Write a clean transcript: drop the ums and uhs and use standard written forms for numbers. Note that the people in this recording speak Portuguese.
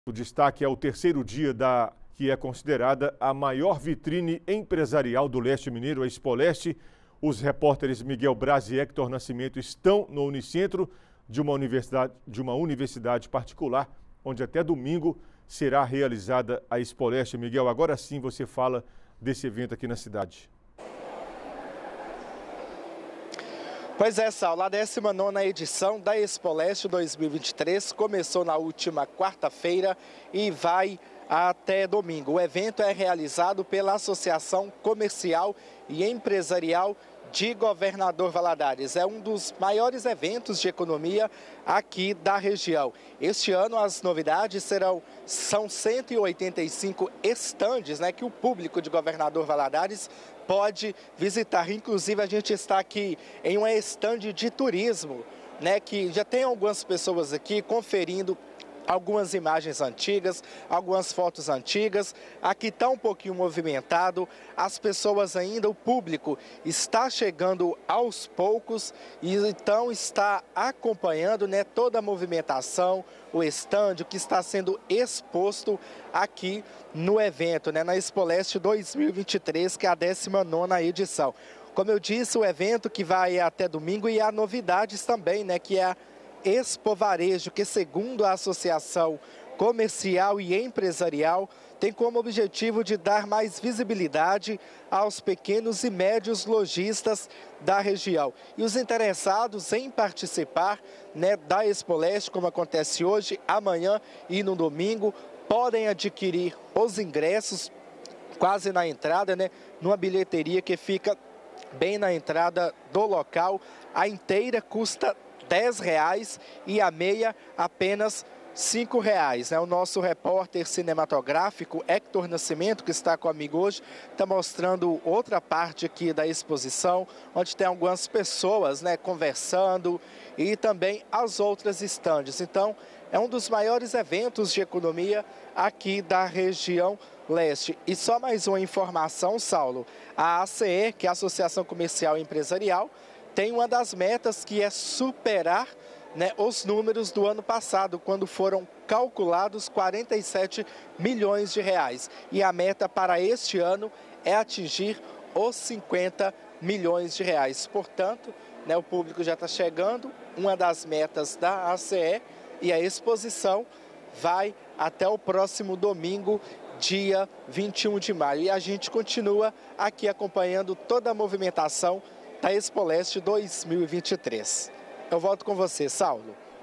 O destaque é o terceiro dia que é considerada a maior vitrine empresarial do leste mineiro, a Expoleste. Os repórteres Miguel Braz e Hector Nascimento estão no Unicentro de uma universidade particular, onde até domingo será realizada a Expoleste. Miguel, agora sim você fala desse evento aqui na cidade. Pois é, Saulo, a 19ª edição da Expoleste 2023 começou na última quarta-feira e vai até domingo. O evento é realizado pela Associação Comercial e Empresarial de Governador Valadares. É um dos maiores eventos de economia aqui da região. Este ano as novidades são 185 estandes, que o público de Governador Valadares pode visitar. Inclusive a gente está aqui em uma estande de turismo, que já tem algumas pessoas aqui conferindo algumas imagens antigas, algumas fotos antigas. Aqui está um pouquinho movimentado, as pessoas ainda, o público está chegando aos poucos e então está acompanhando toda a movimentação, o estande, o que está sendo exposto aqui no evento, na Expoleste 2023, que é a 19ª edição. Como eu disse, o evento que vai até domingo e há novidades também, que é a Expo Varejo, que segundo a Associação Comercial e Empresarial, tem como objetivo de dar mais visibilidade aos pequenos e médios lojistas da região. E os interessados em participar da Expoleste, como acontece hoje, amanhã e no domingo, podem adquirir os ingressos quase na entrada, numa bilheteria que fica bem na entrada do local. A inteira custa R$10 e a meia apenas R$5. O nosso repórter cinematográfico, Hector Nascimento, que está comigo hoje, está mostrando outra parte aqui da exposição, onde tem algumas pessoas conversando e também as outras estandes. Então, é um dos maiores eventos de economia aqui da região leste. E só mais uma informação, Saulo, a ACE, que é a Associação Comercial e Empresarial, tem uma das metas que é superar os números do ano passado, quando foram calculados R$47 milhões. E a meta para este ano é atingir os R$50 milhões. Portanto, o público já está chegando, uma das metas da ACE, e a exposição vai até o próximo domingo, dia 21 de maio. E a gente continua aqui acompanhando toda a movimentação da Expoleste 2023. Eu volto com você, Saulo.